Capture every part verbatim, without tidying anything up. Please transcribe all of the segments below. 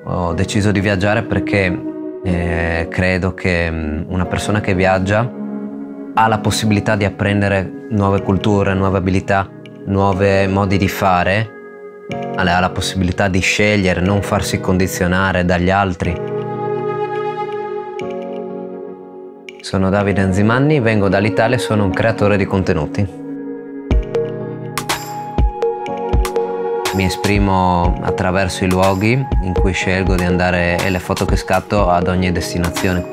Ho deciso di viaggiare perché eh, credo che una persona che viaggia ha la possibilità di apprendere nuove culture, nuove abilità, nuovi modi di fare, ha la possibilità di scegliere, non farsi condizionare dagli altri. Sono Davide Anzimanni, vengo dall'Italia e sono un creatore di contenuti. Mi esprimo attraverso i luoghi in cui scelgo di andare e le foto che scatto ad ogni destinazione.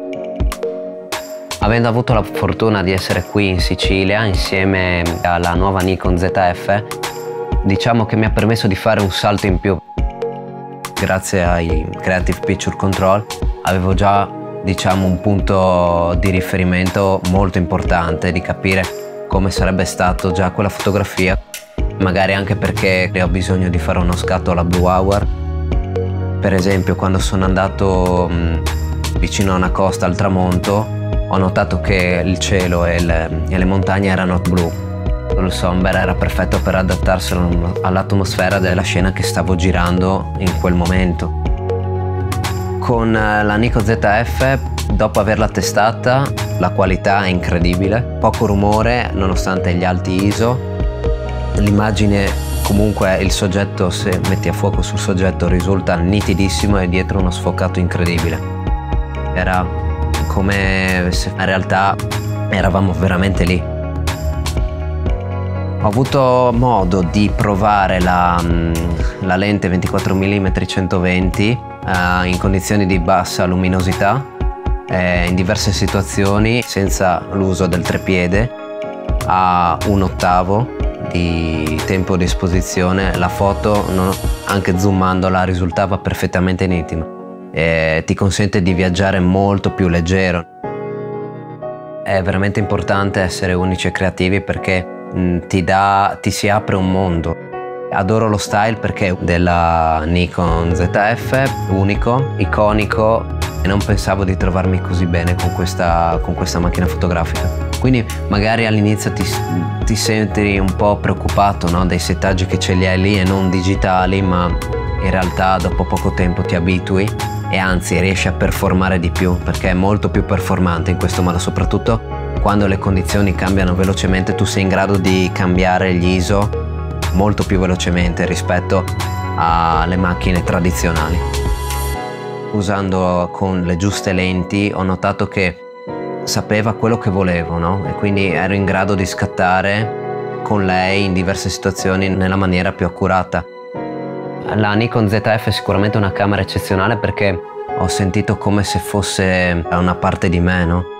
Avendo avuto la fortuna di essere qui in Sicilia insieme alla nuova Nikon Z F, diciamo che mi ha permesso di fare un salto in più. Grazie ai Creative Picture Control avevo già, diciamo, un punto di riferimento molto importante di capire come sarebbe stato già quella fotografia. Magari anche perché ho bisogno di fare uno scatto alla Blue Hour. Per esempio, quando sono andato mh, vicino a una costa al tramonto, ho notato che il cielo e le, e le montagne erano blu. Il somber era perfetto per adattarsi all'atmosfera della scena che stavo girando in quel momento. Con la Nikon Z F, dopo averla testata, la qualità è incredibile, poco rumore nonostante gli alti I S O. L'immagine, comunque il soggetto, se metti a fuoco sul soggetto, risulta nitidissimo e dietro uno sfocato incredibile. Era come se in realtà eravamo veramente lì. Ho avuto modo di provare la, la lente ventiquattro millimetri centoventi uh, in condizioni di bassa luminosità, eh, in diverse situazioni, senza l'uso del trepiede, a un ottavo di tempo di esposizione. La foto, non, anche zoomandola, risultava perfettamente nitida e ti consente di viaggiare molto più leggero. È veramente importante essere unici e creativi perché mh, ti, dà, ti si apre un mondo. Adoro lo style perché della Nikon Z F, unico, iconico, e non pensavo di trovarmi così bene con questa, con questa macchina fotografica. Quindi magari all'inizio ti, ti senti un po' preoccupato, no? Dei settaggi che ce li hai lì e non digitali, ma in realtà dopo poco tempo ti abitui e anzi riesci a performare di più, perché è molto più performante in questo modo, soprattutto quando le condizioni cambiano velocemente. Tu sei in grado di cambiare gli I S O molto più velocemente rispetto alle macchine tradizionali. Usando con le giuste lenti ho notato che sapeva quello che volevo, no? E quindi ero in grado di scattare con lei in diverse situazioni nella maniera più accurata. La Nikon Z F è sicuramente una camera eccezionale perché ho sentito come se fosse una parte di me, no?